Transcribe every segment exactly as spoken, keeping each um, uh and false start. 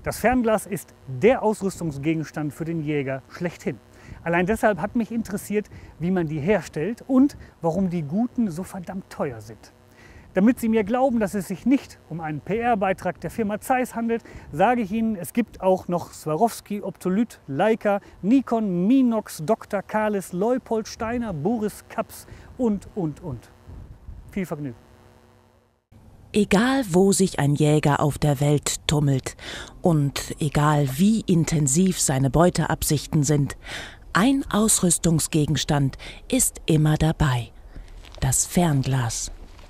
Das Fernglas ist der Ausrüstungsgegenstand für den Jäger schlechthin. Allein deshalb hat mich interessiert, wie man die herstellt und warum die guten so verdammt teuer sind. Damit Sie mir glauben, dass es sich nicht um einen P R-Beitrag der Firma Zeiss handelt, sage ich Ihnen, es gibt auch noch Swarovski, Optolyt, Leica, Nikon, Minox, Doktor Kalis, Leupold, Steiner, Boris, Kaps und, und, und. Viel Vergnügen. Egal, wo sich ein Jäger auf der Welt tummelt und egal, wie intensiv seine Beuteabsichten sind, ein Ausrüstungsgegenstand ist immer dabei: das Fernglas.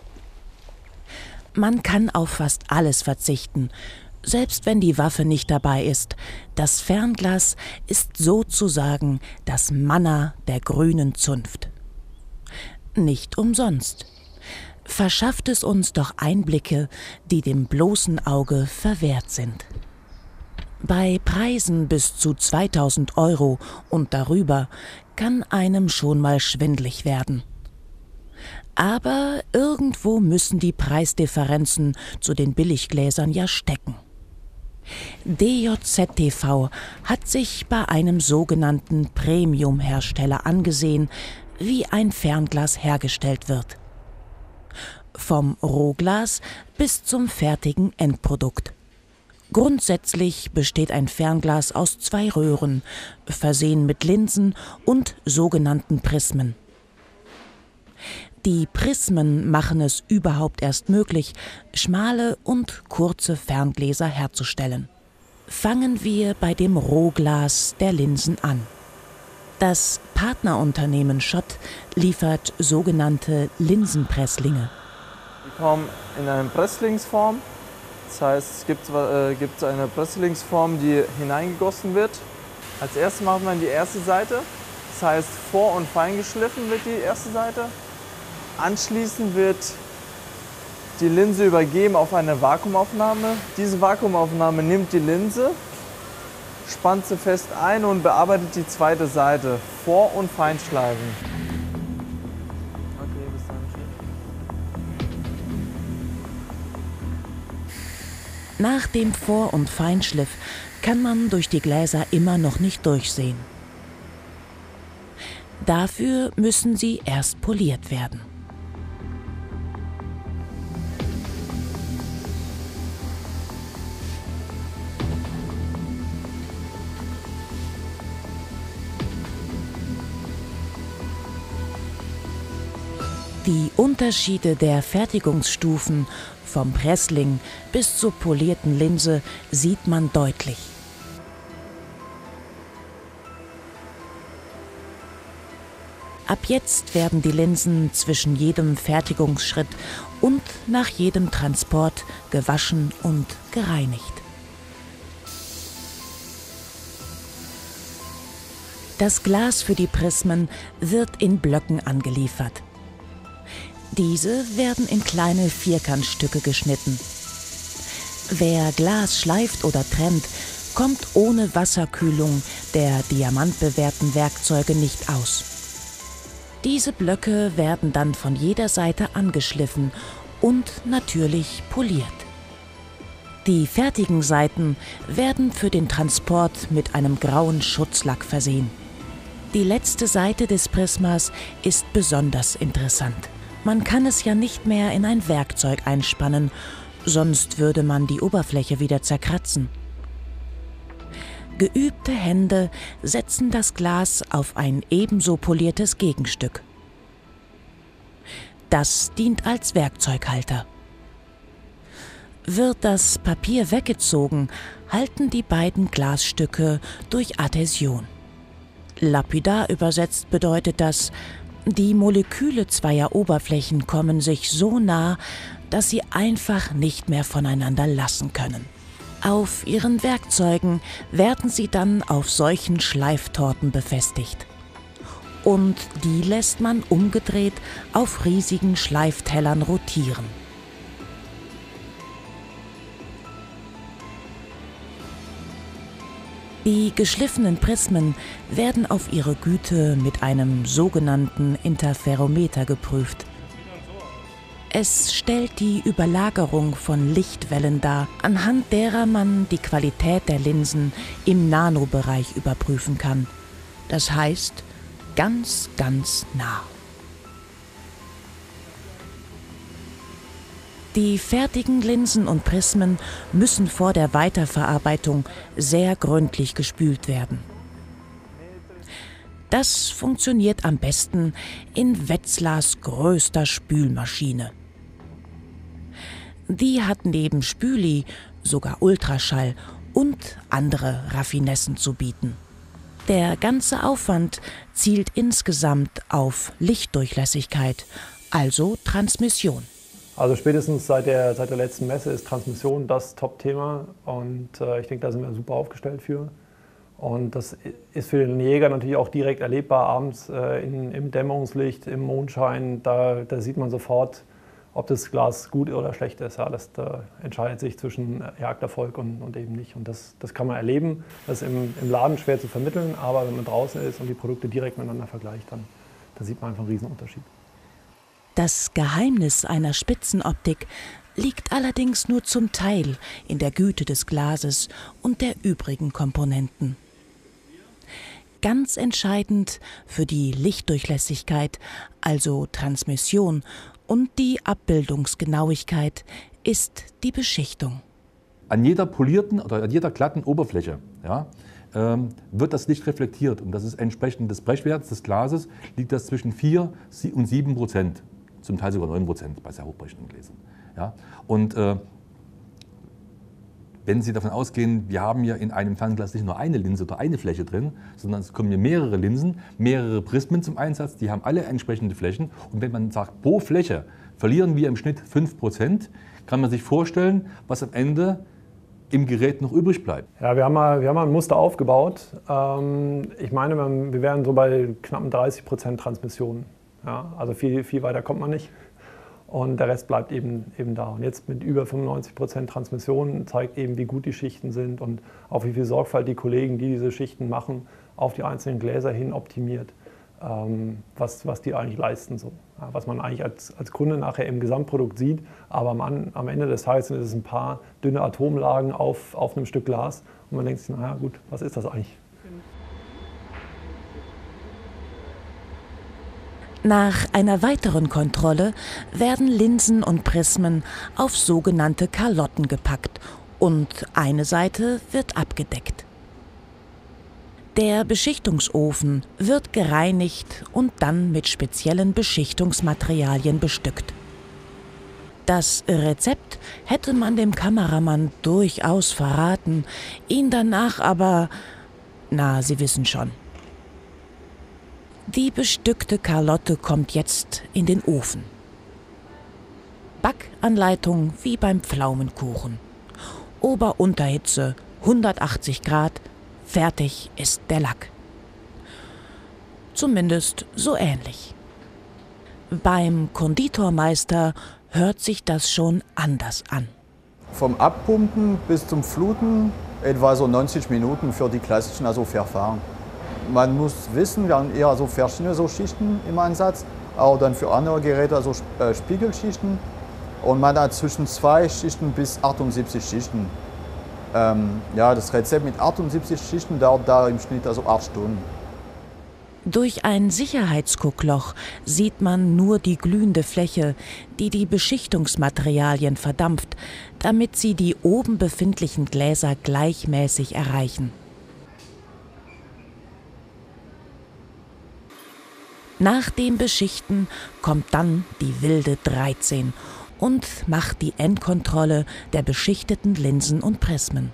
Man kann auf fast alles verzichten, selbst wenn die Waffe nicht dabei ist. Das Fernglas ist sozusagen das Manna der grünen Zunft. Nicht umsonst verschafft es uns doch Einblicke, die dem bloßen Auge verwehrt sind. Bei Preisen bis zu zweitausend Euro und darüber kann einem schon mal schwindlig werden. Aber irgendwo müssen die Preisdifferenzen zu den Billiggläsern ja stecken. D J Z T V hat sich bei einem sogenannten Premium-Hersteller angesehen, wie ein Fernglas hergestellt wird. Vom Rohglas bis zum fertigen Endprodukt. Grundsätzlich besteht ein Fernglas aus zwei Röhren, versehen mit Linsen und sogenannten Prismen. Die Prismen machen es überhaupt erst möglich, schmale und kurze Ferngläser herzustellen. Fangen wir bei dem Rohglas der Linsen an. Das Partnerunternehmen Schott liefert sogenannte Linsenpresslinge. Die kommen in einer Presslingsform. Das heißt, es gibt, äh, gibt eine Presslingsform, die hineingegossen wird. Als erstes macht man die erste Seite. Das heißt, vor- und fein geschliffen wird die erste Seite. Anschließend wird die Linse übergeben auf eine Vakuumaufnahme. Diese Vakuumaufnahme nimmt die Linse, spannt sie fest ein und bearbeitet die zweite Seite. Vor- und Feinschleifen. Okay, bis dann. Nach dem Vor- und Feinschliff kann man durch die Gläser immer noch nicht durchsehen. Dafür müssen sie erst poliert werden. Die Unterschiede der Fertigungsstufen vom Pressling bis zur polierten Linse sieht man deutlich. Ab jetzt werden die Linsen zwischen jedem Fertigungsschritt und nach jedem Transport gewaschen und gereinigt. Das Glas für die Prismen wird in Blöcken angeliefert. Diese werden in kleine Vierkantstücke geschnitten. Wer Glas schleift oder trennt, kommt ohne Wasserkühlung der diamantbewehrten Werkzeuge nicht aus. Diese Blöcke werden dann von jeder Seite angeschliffen und natürlich poliert. Die fertigen Seiten werden für den Transport mit einem grauen Schutzlack versehen. Die letzte Seite des Prismas ist besonders interessant. Man kann es ja nicht mehr in ein Werkzeug einspannen, sonst würde man die Oberfläche wieder zerkratzen. Geübte Hände setzen das Glas auf ein ebenso poliertes Gegenstück. Das dient als Werkzeughalter. Wird das Papier weggezogen, halten die beiden Glasstücke durch Adhäsion. Lapidar übersetzt bedeutet das: Die Moleküle zweier Oberflächen kommen sich so nah, dass sie einfach nicht mehr voneinander lassen können. Auf ihren Werkzeugen werden sie dann auf solchen Schleiftorten befestigt. Und die lässt man umgedreht auf riesigen Schleiftellern rotieren. Die geschliffenen Prismen werden auf ihre Güte mit einem sogenannten Interferometer geprüft. Es stellt die Überlagerung von Lichtwellen dar, anhand derer man die Qualität der Linsen im Nanobereich überprüfen kann. Das heißt, ganz, ganz nah. Die fertigen Linsen und Prismen müssen vor der Weiterverarbeitung sehr gründlich gespült werden. Das funktioniert am besten in Wetzlars größter Spülmaschine. Die hat neben Spüli sogar Ultraschall und andere Raffinessen zu bieten. Der ganze Aufwand zielt insgesamt auf Lichtdurchlässigkeit, also Transmission. Also spätestens seit der, seit der letzten Messe ist Transmission das Top-Thema und äh, ich denke, da sind wir super aufgestellt für. Und das ist für den Jäger natürlich auch direkt erlebbar abends äh, in, im Dämmerungslicht, im Mondschein. Da, da sieht man sofort, ob das Glas gut oder schlecht ist. Ja, das da entscheidet sich zwischen Jagderfolg und, und eben nicht. Und das, das kann man erleben. Das ist im, im Laden schwer zu vermitteln, aber wenn man draußen ist und die Produkte direkt miteinander vergleicht, dann, dann sieht man einfach einen Riesenunterschied. Das Geheimnis einer Spitzenoptik liegt allerdings nur zum Teil in der Güte des Glases und der übrigen Komponenten. Ganz entscheidend für die Lichtdurchlässigkeit, also Transmission, und die Abbildungsgenauigkeit ist die Beschichtung. An jeder polierten oder an jeder glatten Oberfläche, ja, ähm, wird das Licht reflektiert. Und das ist entsprechend des Brechwerts des Glases, liegt das zwischen vier und sieben Prozent, zum Teil sogar neun Prozent bei sehr hochbrechenden Gläsern. Ja. Und äh, wenn Sie davon ausgehen, wir haben ja in einem Fernglas nicht nur eine Linse oder eine Fläche drin, sondern es kommen hier mehrere Linsen, mehrere Prismen zum Einsatz, die haben alle entsprechende Flächen. Und wenn man sagt, pro Fläche verlieren wir im Schnitt fünf Prozent, kann man sich vorstellen, was am Ende im Gerät noch übrig bleibt. Ja, wir haben mal, wir haben mal ein Muster aufgebaut. Ähm, ich meine, wir wären so bei knapp dreißig Prozent Transmission. Ja, also viel, viel weiter kommt man nicht. Und der Rest bleibt eben, eben da. Und jetzt mit über fünfundneunzig Prozent Transmission zeigt eben, wie gut die Schichten sind und auch wie viel Sorgfalt die Kollegen, die diese Schichten machen, auf die einzelnen Gläser hin optimiert, ähm, was, was die eigentlich leisten. So. Ja, was man eigentlich als, als Kunde nachher im Gesamtprodukt sieht. Aber am, am Ende des Tages sind es ein paar dünne Atomlagen auf, auf einem Stück Glas. Und man denkt sich, naja gut, was ist das eigentlich? Nach einer weiteren Kontrolle werden Linsen und Prismen auf sogenannte Kalotten gepackt und eine Seite wird abgedeckt. Der Beschichtungsofen wird gereinigt und dann mit speziellen Beschichtungsmaterialien bestückt. Das Rezept hätte man dem Kameramann durchaus verraten, ihn danach aber, na, Sie wissen schon. Die bestückte Kalotte kommt jetzt in den Ofen. Backanleitung wie beim Pflaumenkuchen. Ober-Unterhitze hundertachtzig Grad, fertig ist der Lack. Zumindest so ähnlich. Beim Konditormeister hört sich das schon anders an. Vom Abpumpen bis zum Fluten etwa so neunzig Minuten für die klassischen also Verfahren. Man muss wissen, wir haben eher so verschiedene so Schichten im Einsatz, auch dann für andere Geräte also Spiegelschichten. Und man hat zwischen zwei Schichten bis achtundsiebzig Schichten. Ähm, ja, das Rezept mit achtundsiebzig Schichten dauert da im Schnitt also acht Stunden. Durch ein Sicherheitsguckloch sieht man nur die glühende Fläche, die die Beschichtungsmaterialien verdampft, damit sie die oben befindlichen Gläser gleichmäßig erreichen. Nach dem Beschichten kommt dann die wilde dreizehn und macht die Endkontrolle der beschichteten Linsen und Prismen.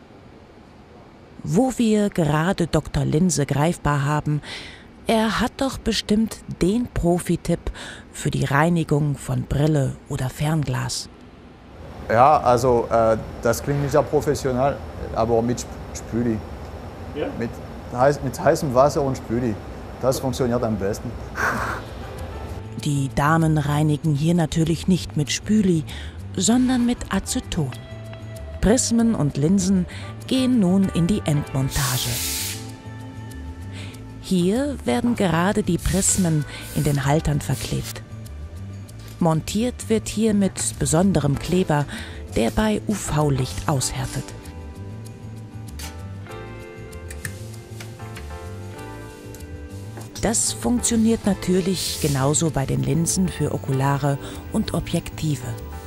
Wo wir gerade Doktor Linse greifbar haben, er hat doch bestimmt den Profi-Tipp für die Reinigung von Brille oder Fernglas. Ja, also äh, das klingt nicht sehr professionell, aber mit Spüli. Ja? Mit, heiß, mit heißem Wasser und Spüli. Das funktioniert am besten. Die Damen reinigen hier natürlich nicht mit Spüli, sondern mit Aceton. Prismen und Linsen gehen nun in die Endmontage. Hier werden gerade die Prismen in den Haltern verklebt. Montiert wird hier mit besonderem Kleber, der bei U V-Licht aushärtet. Das funktioniert natürlich genauso bei den Linsen für Okulare und Objektive.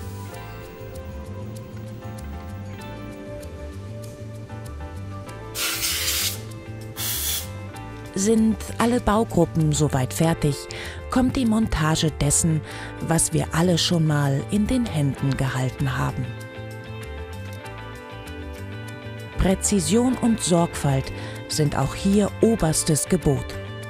Sind alle Baugruppen soweit fertig, kommt die Montage dessen, was wir alle schon mal in den Händen gehalten haben. Präzision und Sorgfalt sind auch hier oberstes Gebot.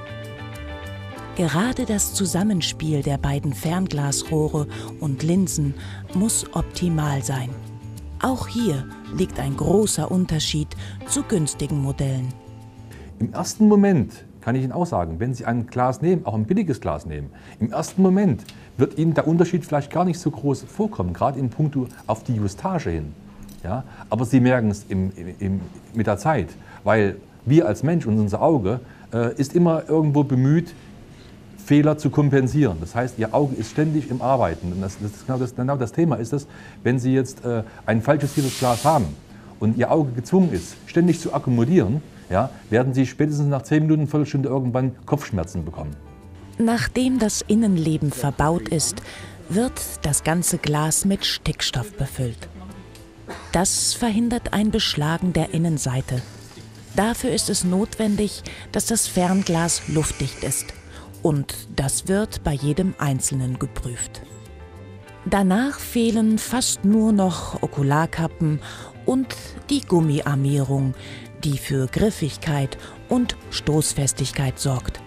Gerade das Zusammenspiel der beiden Fernglasrohre und Linsen muss optimal sein. Auch hier liegt ein großer Unterschied zu günstigen Modellen. Im ersten Moment kann ich Ihnen auch sagen, wenn Sie ein Glas nehmen, auch ein billiges Glas nehmen, im ersten Moment wird Ihnen der Unterschied vielleicht gar nicht so groß vorkommen, gerade in puncto auf die Justage hin. Ja? Aber Sie merken es im, im, mit der Zeit, weil wir als Mensch und unser Auge äh, ist immer irgendwo bemüht, Fehler zu kompensieren. Das heißt, Ihr Auge ist ständig im Arbeiten. Und das, das, ist genau, das, genau das Thema ist es, wenn Sie jetzt äh, ein falsch justiertes Glas haben und Ihr Auge gezwungen ist, ständig zu akkommodieren, ja, werden Sie spätestens nach zehn Minuten, Viertelstunde irgendwann Kopfschmerzen bekommen. Nachdem das Innenleben verbaut ist, wird das ganze Glas mit Stickstoff befüllt. Das verhindert ein Beschlagen der Innenseite. Dafür ist es notwendig, dass das Fernglas luftdicht ist. Und das wird bei jedem Einzelnen geprüft. Danach fehlen fast nur noch Okularkappen und die Gummiarmierung, die für Griffigkeit und Stoßfestigkeit sorgt.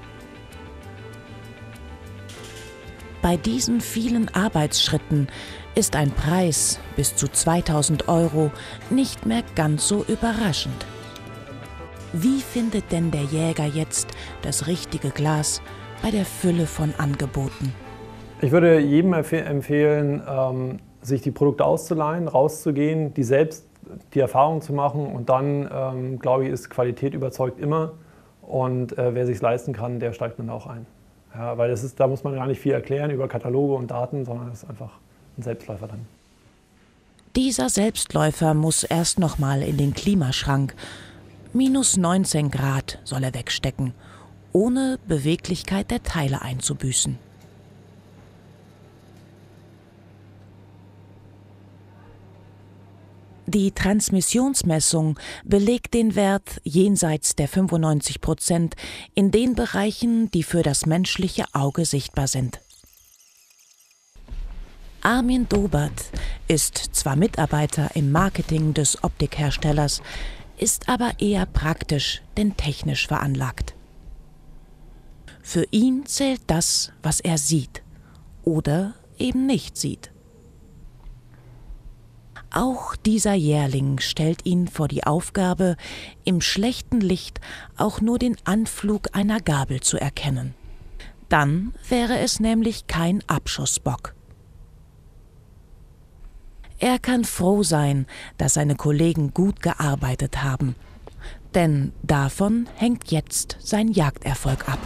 Bei diesen vielen Arbeitsschritten ist ein Preis bis zu zweitausend Euro nicht mehr ganz so überraschend. Wie findet denn der Jäger jetzt das richtige Glas bei der Fülle von Angeboten? Ich würde jedem empfehlen, ähm, sich die Produkte auszuleihen, rauszugehen, die selbst die Erfahrung zu machen und dann, ähm, glaube ich, ist Qualität überzeugt immer und äh, wer sich leisten kann, der steigt dann auch ein. Ja, weil das ist, da muss man gar nicht viel erklären über Kataloge und Daten, sondern es ist einfach ein Selbstläufer dann. Dieser Selbstläufer muss erst noch mal in den Klimaschrank. Minus neunzehn Grad soll er wegstecken, ohne Beweglichkeit der Teile einzubüßen. Die Transmissionsmessung belegt den Wert jenseits der fünfundneunzig Prozent in den Bereichen, die für das menschliche Auge sichtbar sind. Armin Dobert ist zwar Mitarbeiter im Marketing des Optikherstellers, ist aber eher praktisch denn technisch veranlagt. Für ihn zählt das, was er sieht oder eben nicht sieht. Auch dieser Jährling stellt ihn vor die Aufgabe, im schlechten Licht auch nur den Anflug einer Gabel zu erkennen. Dann wäre es nämlich kein Abschussbock. Er kann froh sein, dass seine Kollegen gut gearbeitet haben, denn davon hängt jetzt sein Jagderfolg ab.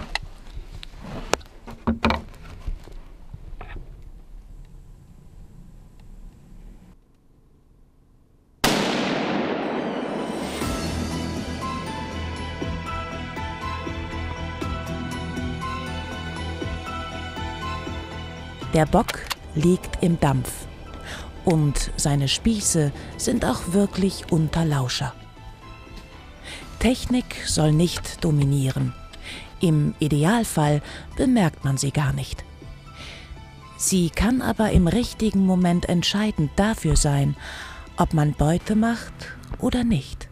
Der Bock liegt im Dampf und seine Spieße sind auch wirklich unter Lauscher. Technik soll nicht dominieren. Im Idealfall bemerkt man sie gar nicht. Sie kann aber im richtigen Moment entscheidend dafür sein, ob man Beute macht oder nicht.